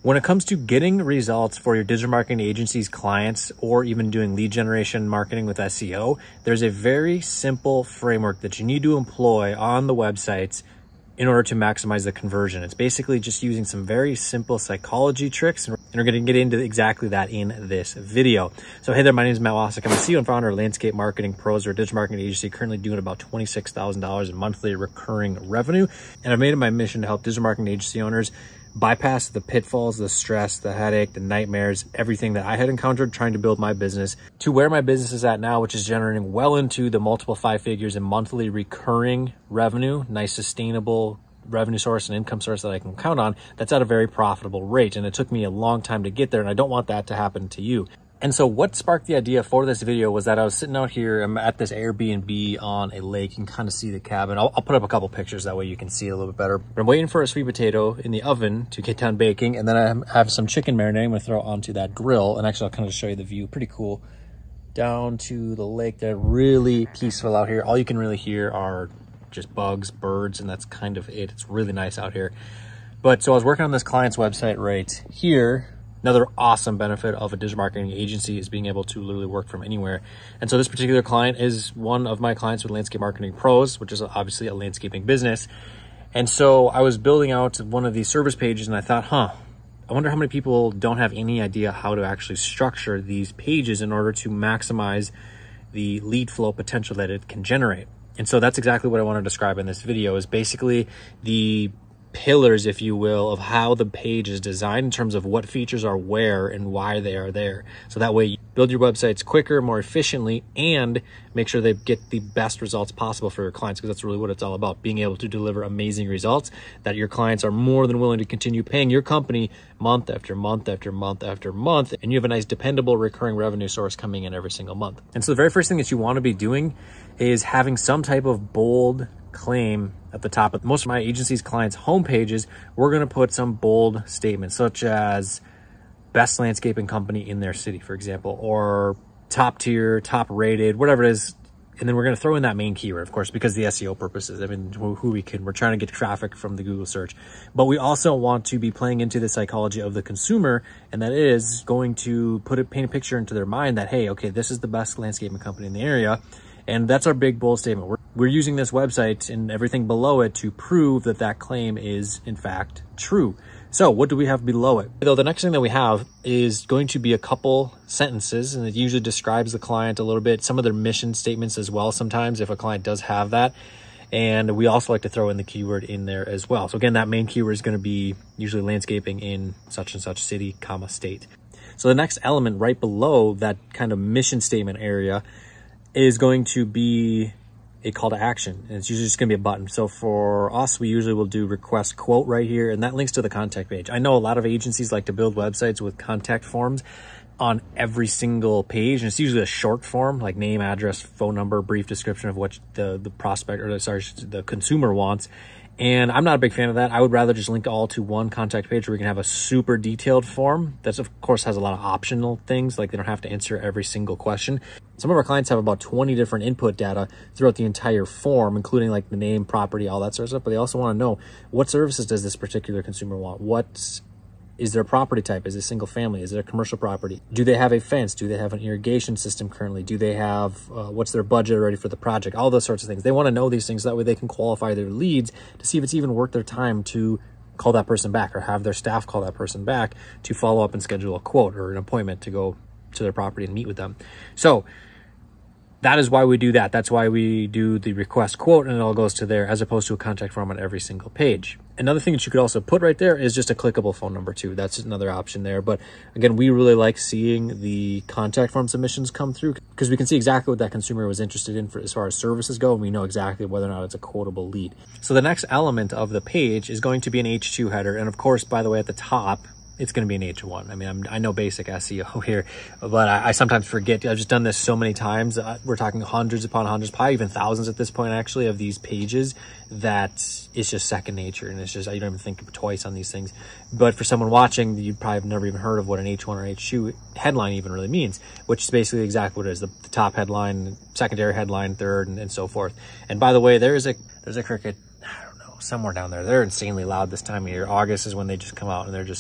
When it comes to getting results for your digital marketing agency's clients, or even doing lead generation marketing with SEO, there's a very simple framework that you need to employ on the websites in order to maximize the conversion. It's basically just using some very simple psychology tricks, and we're going to get into exactly that in this video. So hey there, my name is Matt Wacek. I'm the CEO and founder of Landscape Marketing Pros, or a digital marketing agency currently doing about $26,000 in monthly recurring revenue. And I've made it my mission to help digital marketing agency owners bypass the pitfalls, the stress, the headache, the nightmares, everything that I had encountered trying to build my business to where my business is at now, which is generating well into the multiple 5 figures in monthly recurring revenue, nice sustainable revenue source and income source that I can count on. That's at a very profitable rate. And it took me a long time to get there, and I don't want that to happen to you. And so what sparked the idea for this video was that I was sitting out here, I'm at this Airbnb on a lake. You can kind of see the cabin. I'll put up a couple pictures, that way you can see it a little bit better. But I'm waiting for a sweet potato in the oven to get done baking. And then I have some chicken marinade I'm gonna throw onto that grill. And actually I'll kind of show you the view, pretty cool. Down to the lake there, really peaceful out here. All you can really hear are just bugs, birds, and that's kind of it. It's really nice out here. But so I was working on this client's website right here. Another awesome benefit of a digital marketing agency is being able to literally work from anywhere. And so this particular client is one of my clients with Landscape Marketing Pros, which is obviously a landscaping business. And so I was building out one of these service pages, and I thought, I wonder how many people don't have any idea how to actually structure these pages in order to maximize the lead flow potential that it can generate. And so that's exactly what I want to describe in this video, is basically the pillars, if you will, of how the page is designed in terms of what features are where and why they are there. So that way you build your websites quicker, more efficiently, and make sure they get the best results possible for your clients, because that's really what it's all about, being able to deliver amazing results that your clients are more than willing to continue paying your company month after month after month after month, and you have a nice dependable recurring revenue source coming in every single month. And so the very first thing that you want to be doing is having some type of bold claim at the top of most of my agency's clients' homepages. We're going to put some bold statements, such as best landscaping company in their city, for example, or top tier, top rated, whatever it is. And then we're going to throw in that main keyword, of course, because the SEO purposes. I mean, we're trying to get traffic from the Google search, but we also want to be playing into the psychology of the consumer, and that is going to paint a picture into their mind that, hey, okay, this is the best landscaping company in the area. And that's our big bold statement. We're using this website and everything below it to prove that that claim is in fact true. So what do we have below it? Though the next thing that we have is going to be a couple sentences, and it usually describes the client a little bit, some of their mission statements as well sometimes if a client does have that. And we also like to throw in the keyword in there as well. So again, that main keyword is going to be usually landscaping in such and such city, comma, state. So the next element right below that kind of mission statement area is going to be a call to action. And it's usually just going to be a button. So for us, we usually will do request quote right here, and that links to the contact page. I know a lot of agencies like to build websites with contact forms on every single page, and it's usually a short form like name, address, phone number, brief description of what the prospect, or sorry, the consumer wants. And I'm not a big fan of that. I would rather just link all to one contact page where we can have a super detailed form. That's, of course, has a lot of optional things, like they don't have to answer every single question. Some of our clients have about 20 different input data throughout the entire form, including like the name, property, all that sort of stuff. But they also want to know, what services does this particular consumer want? What is their property type? Is it single family? Is it a commercial property? Do they have a fence? Do they have an irrigation system currently? Do they have, what's their budget already for the project? All those sorts of things. They want to know these things. That way they can qualify their leads to see if it's even worth their time to call that person back, or have their staff call that person back to follow up and schedule a quote or an appointment to go to their property and meet with them. So that is why we do that. That's why we do the request quote, and it all goes to there, as opposed to a contact form on every single page. Another thing that you could also put right there is just a clickable phone number too. That's another option there. But again, we really like seeing the contact form submissions come through, because we can see exactly what that consumer was interested in as far as services go, and we know exactly whether or not it's a quotable lead. So the next element of the page is going to be an H2 header. And of course, by the way, at the top, it's going to be an H1. I mean, I know basic SEO here, but I sometimes forget. I've just done this so many times. We're talking hundreds upon hundreds, probably even thousands at this point, actually, of these pages, that it's just second nature. And it's just, you don't even think twice on these things. But for someone watching, you probably have never even heard of what an H1 or H2 headline even really means, which is basically exactly what it is. The top headline, secondary headline, third, and so forth. And by the way, there's a cricket, I don't know, somewhere down there. They're insanely loud this time of year. August is when they just come out, and they're just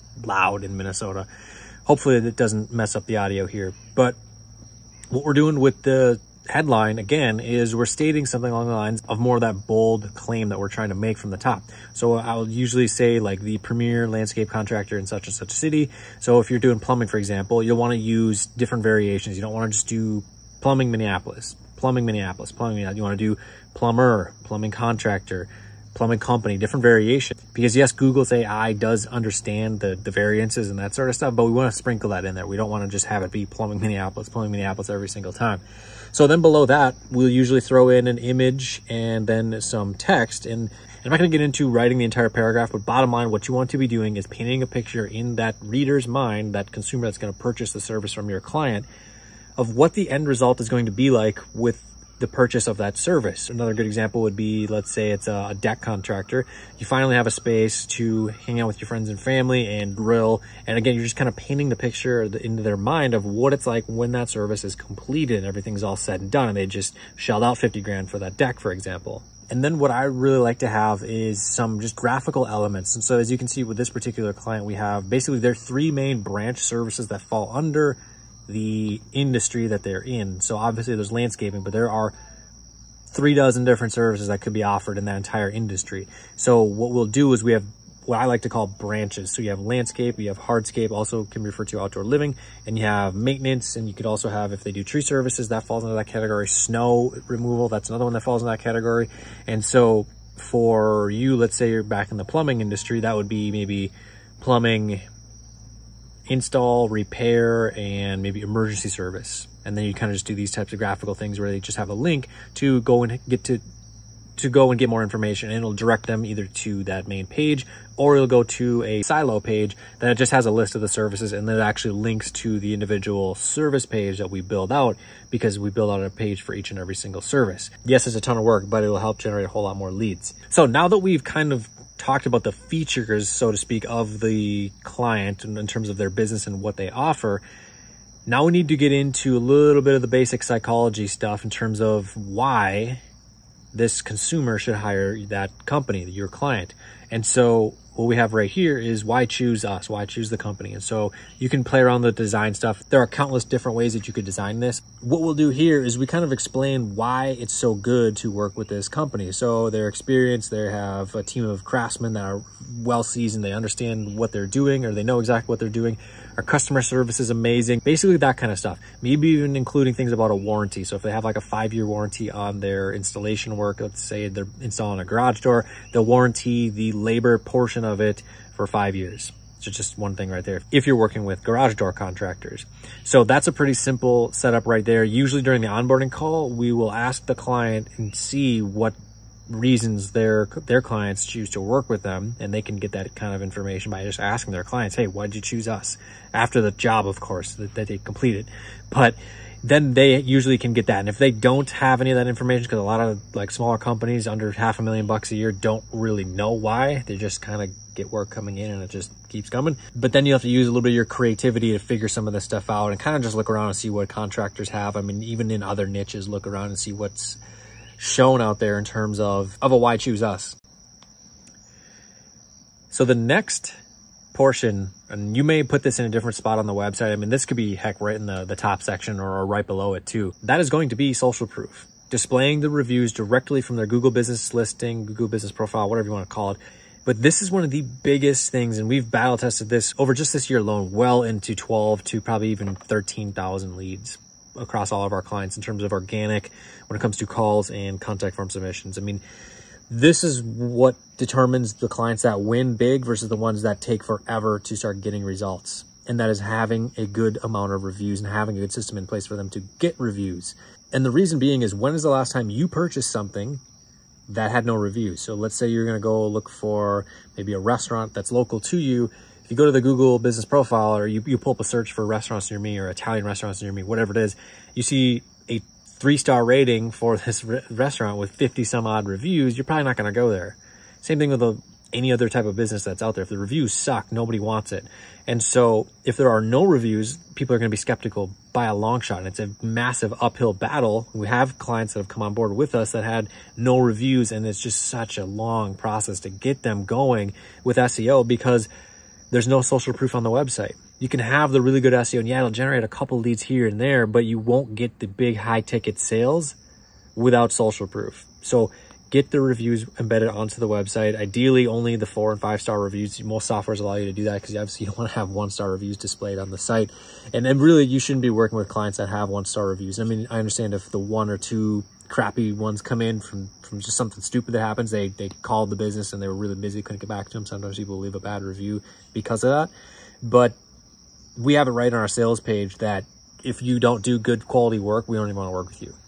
loud in Minnesota. Hopefully it doesn't mess up the audio here. But what we're doing with the headline, again, is we're stating something along the lines of more of that bold claim that we're trying to make from the top. So I'll usually say like the premier landscape contractor in such and such city. So if you're doing plumbing, for example, you'll want to use different variations. You don't want to just do plumbing Minneapolis, plumbing Minneapolis, plumbing Minneapolis. You want to do plumber, plumbing contractor, plumbing company, different variation. Because yes, Google's AI does understand the variances and that sort of stuff, but we want to sprinkle that in there. We don't want to just have it be plumbing Minneapolis every single time. So then below that, we'll usually throw in an image and then some text. And I'm not going to get into writing the entire paragraph, but bottom line, what you want to be doing is painting a picture in that reader's mind, that consumer that's going to purchase the service from your client, of what the end result is going to be like with the purchase of that service. Another good example would be, let's say it's a deck contractor. You finally have a space to hang out with your friends and family and grill. And again, you're just kind of painting the picture into their mind of what it's like when that service is completed and everything's all said and done. And they just shelled out 50 grand for that deck, for example. And then what I really like to have is some just graphical elements. And so as you can see with this particular client, we have basically their 3 main branch services that fall under the industry that they're in. So obviously there's landscaping, but there are 3 dozen different services that could be offered in that entire industry. So what we'll do is we have what I like to call branches. So you have landscape, you have hardscape, also can refer to outdoor living, and you have maintenance, and you could also have, if they do tree services, that falls into that category. Snow removal, that's another one that falls in that category. And so for you, let's say you're back in the plumbing industry, that would be maybe plumbing install, repair, and maybe emergency service. And then you kind of just do these types of graphical things where they just have a link to go and get more information, and it'll direct them either to that main page, or it'll go to a silo page that just has a list of the services, and then it actually links to the individual service page that we build out, because we build out a page for each and every single service. Yes, it's a ton of work, but it'll help generate a whole lot more leads. So now that we've kind of talked about the features, so to speak, of the client in terms of their business and what they offer, now we need to get into a little bit of the basic psychology stuff in terms of why this consumer should hire that company, your client. And so what we have right here is why choose us, why choose the company. And so you can play around the design stuff. There are countless different ways that you could design this. What we'll do here is we kind of explain why it's so good to work with this company. So they're experienced, they have a team of craftsmen that are well seasoned, they understand what they're doing, or they know exactly what they're doing. Our customer service is amazing, basically that kind of stuff. Maybe even including things about a warranty. So if they have like a 5-year warranty on their installation work, let's say they're installing a garage door, they'll warranty the labor portion of it for 5 years. So just one thing right there, if you're working with garage door contractors. So that's a pretty simple setup right there. Usually during the onboarding call, we will ask the client and see what reasons their clients choose to work with them, and they can get that kind of information by just asking their clients, hey, why did you choose us? After the job, of course, that they completed. But then they usually can get that. And if they don't have any of that information, because a lot of like smaller companies under $500,000 a year don't really know why, they just kind of get work coming in and it just keeps coming. But then you have to use a little bit of your creativity to figure some of this stuff out and kind of just look around and see what contractors have. I mean, even in other niches, look around and see what's shown out there in terms of a why choose us. So the next portion, and you may put this in a different spot on the website. I mean, this could be heck right in the top section or right below it too. That is going to be social proof, displaying the reviews directly from their Google business listing, Google business profile, whatever you want to call it. But this is one of the biggest things, and we've battle tested this over just this year alone, well into 12 to probably even 13,000 leads across all of our clients in terms of organic when it comes to calls and contact form submissions. I mean, this is what determines the clients that win big versus the ones that take forever to start getting results. And that is having a good amount of reviews and having a good system in place for them to get reviews. And the reason being is, when is the last time you purchased something that had no reviews? So let's say you're going to go look for maybe a restaurant that's local to you. If you go to the Google business profile, or you pull up a search for restaurants near me or Italian restaurants near me, whatever it is, you see a 3-star rating for this restaurant with 50 some odd reviews, you're probably not going to go there. Same thing with any other type of business that's out there. If the reviews suck, nobody wants it. And so if there are no reviews, people are going to be skeptical by a long shot. And it's a massive uphill battle. We have clients that have come on board with us that had no reviews, and it's just such a long process to get them going with SEO, because there's no social proof on the website. You can have the really good SEO, and yeah, it'll generate a couple leads here and there, but you won't get the big high ticket sales without social proof. So get the reviews embedded onto the website. Ideally, only the 4 and 5 star reviews. Most softwares allow you to do that because obviously you don't want to have 1-star reviews displayed on the site. And then really, you shouldn't be working with clients that have 1-star reviews. I mean, I understand if the 1 or 2 crappy ones come in from just something stupid that happens, they called the business and they were really busy, couldn't get back to them. Sometimes people leave a bad review because of that. But we have it right on our sales page that if you don't do good quality work, we don't even want to work with you.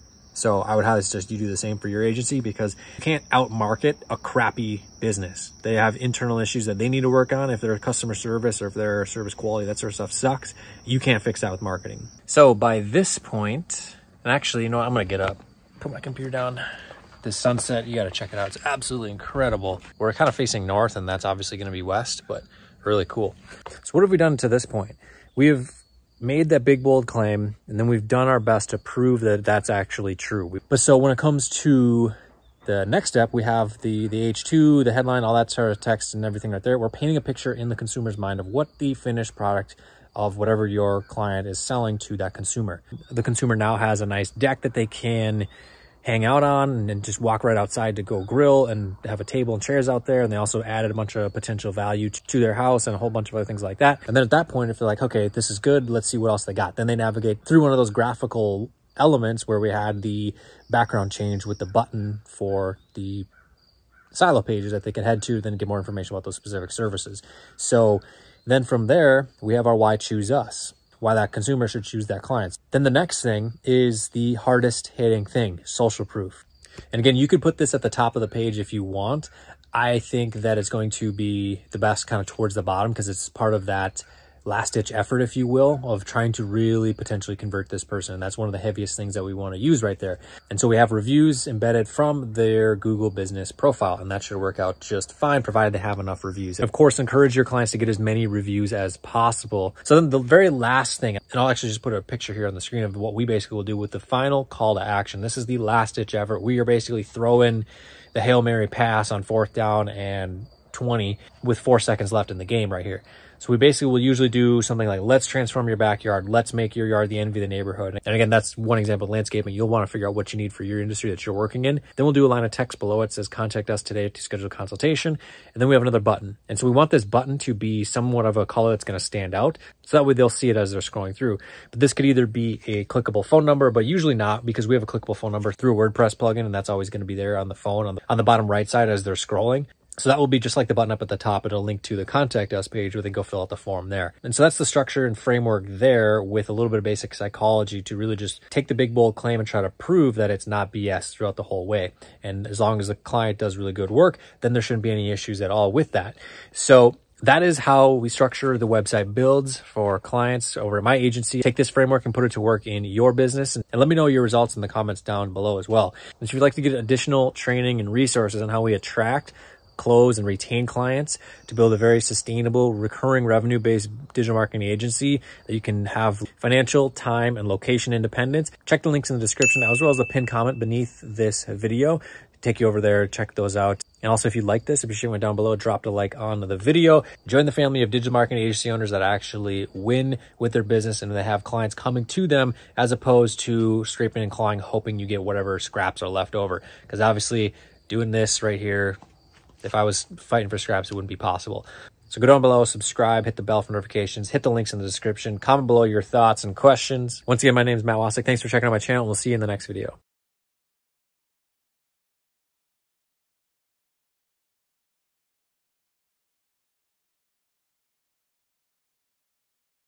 So I would highly suggest you do the same for your agency, because you can't outmarket a crappy business. They have internal issues that they need to work on. If their customer service or if their service quality, that sort of stuff sucks, you can't fix that with marketing. So by this point, and actually, you know what, I'm gonna get up, put my computer down. This sunset, you gotta check it out. It's absolutely incredible. We're kind of facing north, and that's obviously gonna be west, but really cool. So what have we done to this point? We have made that big bold claim, and then we've done our best to prove that that's actually true. But so when it comes to the next step, we have the H2, the headline, all that sort of text and everything right there. We're painting a picture in the consumer's mind of what the finished product of whatever your client is selling to that consumer. The consumer now has a nice deck that they can hang out on and just walk right outside to go grill, and have a table and chairs out there. And they also added a bunch of potential value to their house and a whole bunch of other things like that. And then at that point, if they're like, okay, this is good, let's see what else they got. Then they navigate through one of those graphical elements where we had the background change with the button for the silo pages that they can head to, then get more information about those specific services. So then from there, we have our why choose us, why that consumer should choose that client. Then the next thing is the hardest hitting thing, social proof. And again, you could put this at the top of the page if you want. I think that it's going to be the best kind of towards the bottom, because it's part of that last ditch effort, if you will, of trying to really potentially convert this person. And that's one of the heaviest things that we want to use right there. And so we have reviews embedded from their Google business profile, and that should work out just fine, provided they have enough reviews. Of course, encourage your clients to get as many reviews as possible. So then the very last thing, and I'll actually just put a picture here on the screen of what we basically will do with the final call to action. This is the last ditch effort. We are basically throwing the Hail Mary pass on 4th down and 20 with 4 seconds left in the game right here. So we basically will usually do something like, let's transform your backyard. Let's make your yard the envy of the neighborhood. And again, that's one example of landscaping. You'll want to figure out what you need for your industry that you're working in. Then we'll do a line of text below it that says, contact us today to schedule a consultation. And then we have another button. And so we want this button to be somewhat of a color that's going to stand out, so that way they'll see it as they're scrolling through. But this could either be a clickable phone number, but usually not, because we have a clickable phone number through a WordPress plugin, and that's always going to be there on the phone on the bottom right side as they're scrolling. So that will be just like the button up at the top. It'll link to the contact us page where they go fill out the form there. And so that's the structure and framework there, with a little bit of basic psychology to really just take the big bold claim and try to prove that it's not BS throughout the whole way. And as long as the client does really good work, then there shouldn't be any issues at all with that. So that is how we structure the website builds for clients over at my agency. Take this framework and put it to work in your business, and let me know your results in the comments down below as well. And if you'd like to get additional training and resources on how we attract, close, and retain clients to build a very sustainable, recurring revenue-based digital marketing agency that you can have financial, time, and location independence, check the links in the description, as well as the pinned comment beneath this video. Take you over there, check those out. And also, if you like this, appreciate it down below, drop a like on the video. Join the family of digital marketing agency owners that actually win with their business, and they have clients coming to them as opposed to scraping and clawing, hoping you get whatever scraps are left over. Because obviously, doing this right here, if I was fighting for scraps, it wouldn't be possible. So go down below, subscribe, hit the bell for notifications, hit the links in the description, comment below your thoughts and questions. Once again, my name is Wacek. Thanks for checking out my channel. We'll see you in the next video.